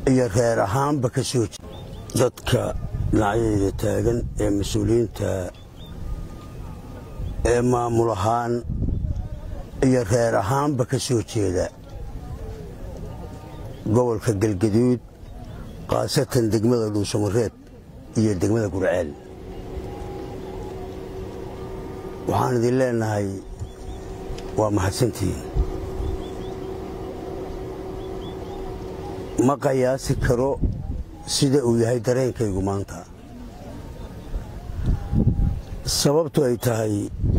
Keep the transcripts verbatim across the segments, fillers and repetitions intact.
iyo reer ahaanba ka soo dadka dhinacyada taagan ee mas'uuliyiinta ee maamul ahaan iyo reer ahaanba ka soo jeeda gobolka Galgaduud qaasatan degmada Dhuusamareeb iyo degmada Gurceel waxaan idin leenahay waa mahadsantihiin ma qiyaasi karo sida uu yahay dareenkaygu maanta sababtu ay tahay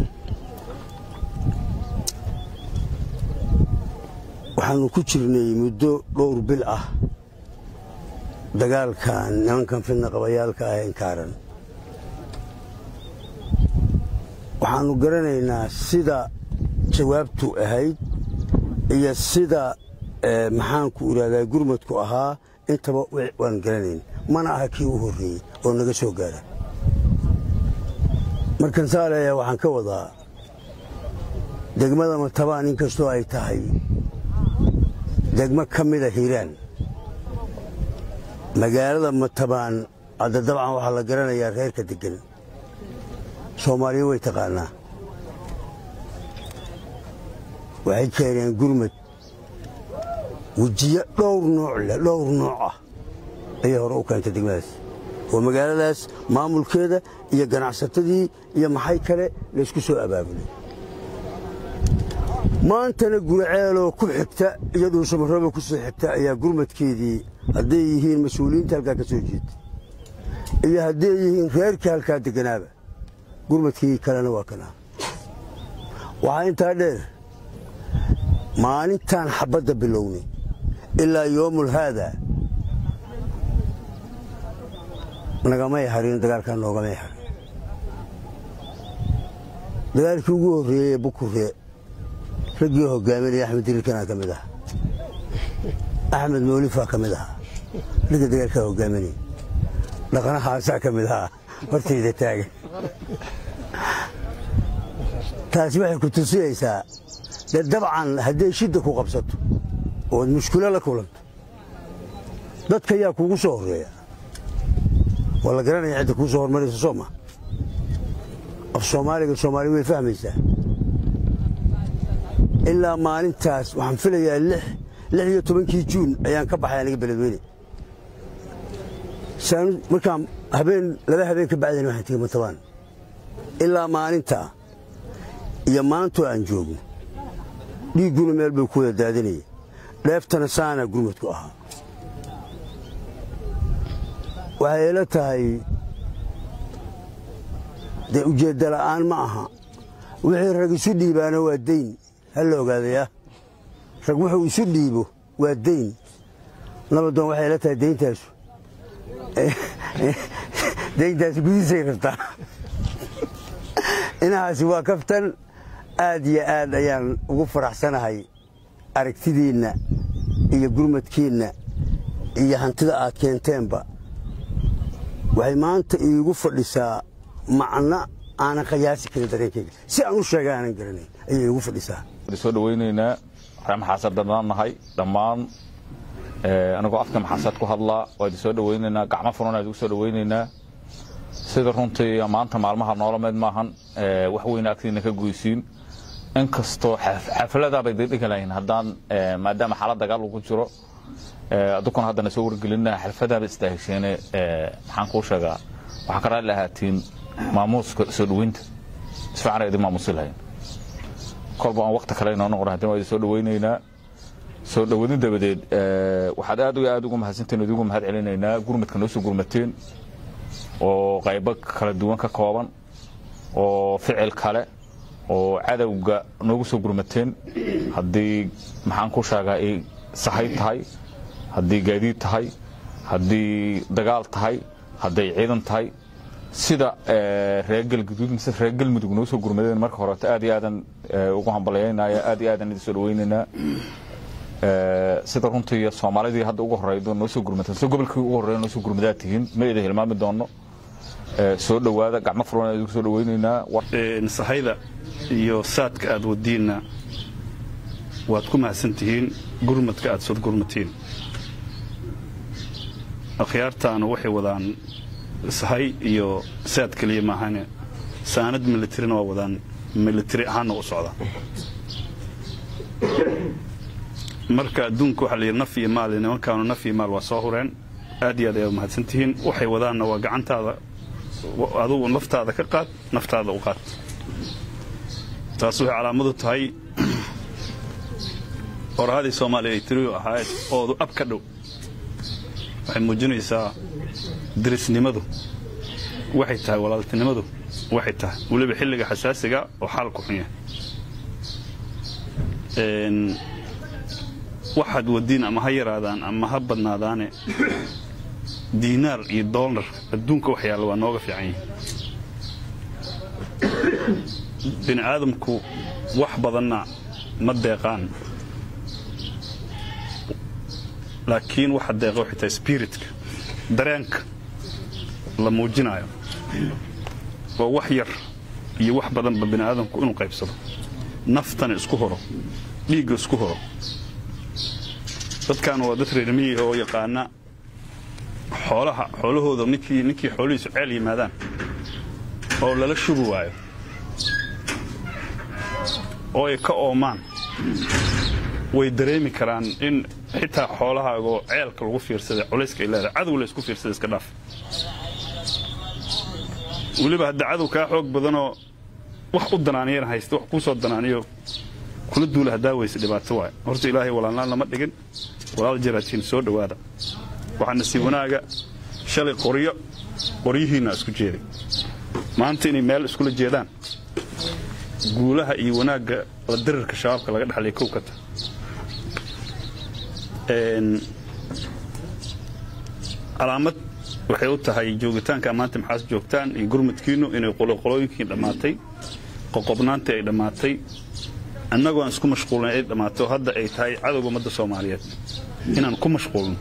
waxaanu ku jirnay muddo dhowr bil ah dagaalkan nimankan fidna qabayaalka ah inkaaran waxaanu garanaynaa sida jawaabtu ahayd iyo sida maxaan ku iraahdaa gurmadku ahaa intaba waan garanayn mana aha kii u horreeyey oo naga soo gaara markan saaleeya waxaan ka wadaa degmada Matabaan inkastoo ay tahay degmo ka mida Hiiraan magaalada Matabaan hadda dabcan waxaa la garanayaa reerka degan Soomaaliya way taqaanaa waxay keeneen gurmad wajiya dhowr nooc leh dhowr nooc ah ayay hore u keentay degmadaas oo magaaladaas maamulkeeda iyo ganacsatadii iyo maxay kale la isku soo abaabulay maantana Gurceeloo ku xigta iyo Dhuusamareeb ku soo xigta ayaa gurmadkeedii hadday yihiin mas'uuliyiinta halka ka soo jeeda iyo hadday yihiin reerka halka deganaaba gurmadkii kalena waa kana waxa inta dheer maalintan xabada bilowni ilaa yoomul hada nagama yaharin dagaalkan noogama yaharin dagaalkii ugu horreeyay Bukure ragii hogaaminaya Axmed Dirirkana ka mid ah Axmed Mawlifa ka mid ah ragii dagaalka hogaaminaya dhaqana haasa ka mid ah hortayda taagan taasi waxay ku tusaysaa dabcan haddii shida ku qabsato oo mushkilo la kulanto dadka yaa kugu soo horeeya wala garanaya cid ku soo hormarayso Soomaa af Soomaaliga Soomaali way fahmaysaa ilaa maalintaas waxaan filayaa lix iyo tobankii Juun ayaan ka baxay aniga beledweyne saan markaan habeen laba habeen ka bacdina waxaan tagay Matabaan ilaa maalinta iyo maanta aan joogo dhiiguna meel buu ku daadinay dheeftana saana gurmadku ahaa waxay la tahay de ujeedda la'aan ma aha wixii rag isu dhiibaana waa deyn hal la ogaadaya rag wuxuu isu dhiibo waa deyn nabadoon waxay la tahay deyntaas deyntaas gudisay rabtaa inahaasi waa kaftan aad iyo aad ayaan ugu faraxsanahay aragtidiina iyo gurmadkiina iyo hantida aad keenteenba waxay maanta iigu fadhisaa macna aan qiyaasi karin dareenkayga si aan u sheegay aan garanay ayay iigu fadhisaa soo dhaweynaynaa raam xasad dhammaanahay dhammaan ee anagu afka maxasad ku hadlaa waa soo dhaweynaynaa gacmo furan aad ugu soo dhaweynaynaa sida runtii maanta maalmaha nololeed maahan ee wax weyn agtiina ka goysiin in kasto xaflada bay dhigalayn hadaan maadaama xaalad dagaal ugu jiro ee adukan hadana soo wargelinaa xaflada bay istaahisheen ee maxaan ku sheegaa waxa ka raali lahaatiin maamuuska soo dhaweynta isfacareed maamuusilayn kolba aan waqti kale inoo noqon hadii way soo dhaweynaynaa soo dhawadin dabadeed ee waxa aad iyo aad ugu mahadsantiin ugu mahad celinaynaa gurmadka noo soo gurmateen oo qayb kala duwan ka kooban oo ficil kale oo cadawga noogu soo gurmateen hadii maxaan ku sheegaa ay sahay tahay hadii gaadiid tahay hadii dagaal tahay hadii ciidan tahay sida reer Galgaduud mise reer Galmudug noo soo gurmadeen marka hore aad iyo aadan ugu hambalyeynaya aad iyo aadan soo dhaweynayna ee sida runtii Soomaalida hadda ugu horeeydo noo soo gurmateen soo gobolkii ugu horeeyay noo soo gurmadaatihiin ma idin hilmaami doono ee soo dhawaada gacmo furan aad soo dhaweynayna ee sahayda iyo saadka aad wadiina waad ku mahadsantihiin gurmadka aad soo gurmateen akhyaartaana waxay wadaan sahay iyo saad kaliya maahane saanad militarina waa wadaan military ahaana u socda marka adduunka waxa la yiri naf iyo maal nimankaanu naf iyo maal waa soo hureen aad iyo aad ay mahadsantihiin waxay wadaana waa gacantaada adigu naftaada ka qaad naftaada u qaad taas waxay calaamad u tahay qorahadii Soomaaliya ay tiriyo ahayd oo ab ka dhow waxay muujinaysaa dirisnimadu waxay tahay walaaltinimadu waxay tahay waliba xilliga xasaasiga oo xaalku xun yahay een waxaad wadiin ama ha yaraadaan ama ha badnaadaane diinaar iyo dollar adduunka wax yaalo waa nooga fiican yahay bin aadamku wax badanna ma deeqaan laakiin waxa deeqo xitaa spiritka dareenka la muujinayo waa wax yar iyo wax badan ba bin aadamku inuu qaybsado naftana isku horo dhiigga isku horo dadkan waa dad reer miyi oo yaqaana xoolaha xoolahooda ninkii ninkii xoolihiisu ceel yimaadaan oo lala shubu waayo oo ay ka oomaan way dareemi karaan in xitaa xoolahaaga oo ceelka lagu fiirsaday culayska ilaa cadow la isku fiirsaday iska dhaaf waliba hadda cadow ka xoog badan oo wax u danaaniyeen haysto wax ku soo danaaniyo kula duula hadaa wayse dhibaato waay horta ilaahay walaalnaan lama dhigin walaal jiraatiin soo dhawaada waxaan si wanaaga shalay qoriyo qoriyihiina isku jeeday maanta inay meel isku la jeedaan guulaha iyo wanaaga la dirarka shabaabka laga dhaxlay kowkata een calaamad waxay u tahay joogitaanka maanta maxaas joogtaan in gurmadkiinu inay qoloqolooyinkii dhamaatay qoqobnaanta ay dhamaatay annagoo isku mashquulnay ay dhamaato hadda ay tahay cadawga ummadda Soomaaliyeed inaan ku mashquulno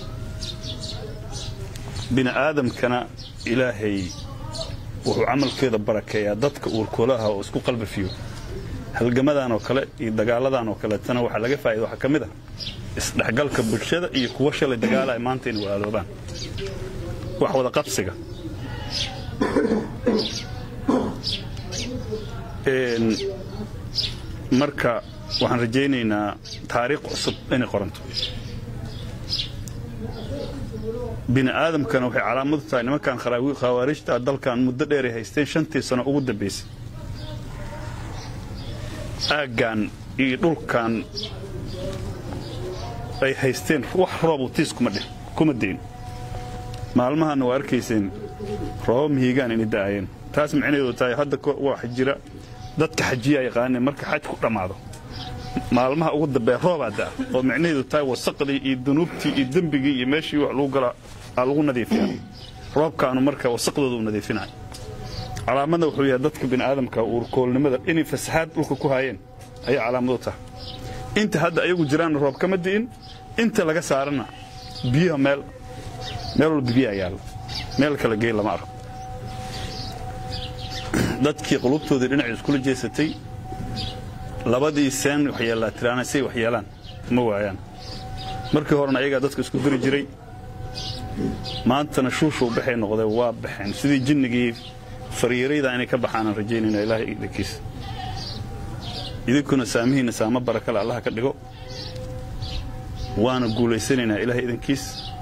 bin aadamkana ilaahay wuxuu amalkeeda barakeeyaa dadka uurkoolaha oo isku qalbi fiyo halgamadan oo kale iyo dagaaladan oo kale tan waxa laga faa'iido waxa kamid ah isdhaxgalka bulshada iyo kuwa shalay dagaalay maanta in walaaloobaan wax wada qabsiga een marka waxaan rajaynaynaa taariikh cusub inay qoranto bin aadamkana waxay calaamad u tahay nimankan khawaarijta dalkan muddo dheer ay haysteen shantii sano ugu dambeysay aagan iyo dhulkan ay haysteen wax roob u tiis kuma dhig kuma deyn maalmahan waa arkayseen roob mihigaan inay daayeen taas macnaheedu tahay hadda wax jira dadka xajiya yaqaan marka xaj ku dhamaado maalmaha ugu dambeeya roobaada oo macnaheedu tahay wasaqdii iyo dunuubtii iyo dambigii iyo meeshii wax lagu gala lagu nadiifiyaa roobkaanu marka wasaqdoodu nadiifinay calaamadna wuxuu yahay dadka bin aadamka uurkoolnimada inay fasaad dhulka ku hayeen ay calaamad u tahay inta hadda ayagu jiraan roob kama diin inta laga saarana biyaha meel meel walba biyo yaalo meel kala geey lama arko dadkii qulubtooda dhinac isku la jeesatay labadii seen wax yeelaa tiraanay wax yeelaan ma waayaan markii horena ayaga dadka isku diri jiray maantana shuushu baxay noqday waa baxeen sidii jinnigii fariirayda inay ka baxaan rajaynayna ilaahay idinkiis idinkuna saamihiina saama barakala Allah ka dhigo waana guulaysanayna ilaahay idinkiis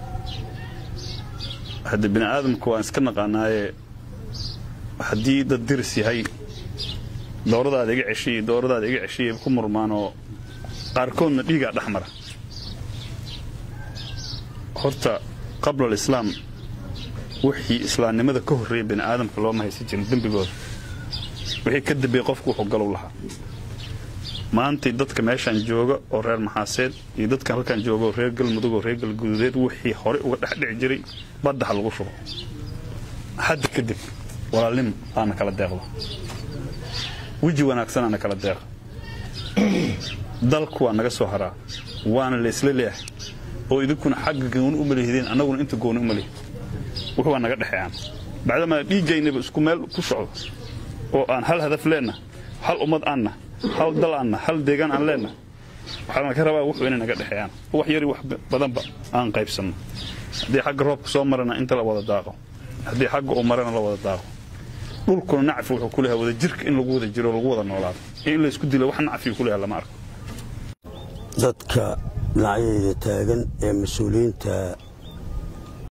hadda bin aadamku waan iska naqaanaaye haddii dad diris yahay dooradaada iga ceshiye dooradaada iga ceshiye ku murmaanoo qaarkoodna dhiigaa dhex mara horta qabla alislaam wixii islaamnimada ka horreeyay bin aadamka looma haysan jirin dembigooda wixii ka dambeeyay qofku wuxuu galow lahaa maanta dadka meeshan jooga oo reer maxaaseed iyo dadka halkan jooga oo reer galmudug oo reer galguduudeed wixii hore uga dhex dhici jiray badda lagu shubo hadda kadib walaalnim aan kala deeqdo wiji wanaagsan aan kala deeq dalku waa naga soo haraa waana la isla leeyahay oo idinkuna xagga goon u maleeyeen anaguna inta goon u maleeyay wuxuu naga dhaxayaan bacdama dhiigaynaba isku meel ku socdo oo aan hal hadaf leena hal ummad aanna hal dal aanna hal deegaan aan leena waxaan ka rabaa wuxuu inay naga dhaxayaan wax yari wax badanba aan qaybsano haddii xagga roobka soo marana inta la wada daaqo haddii xagga uu marana la wada daaqo dhulkuna nacfi wuxuu ku leeyahay wada jirka in lagu wada jiro lagu wada noolaado in la isku dilo wax nacfi ku leeyahay lama arko dadka dhinacyada taagan ee mas'uuliyiinta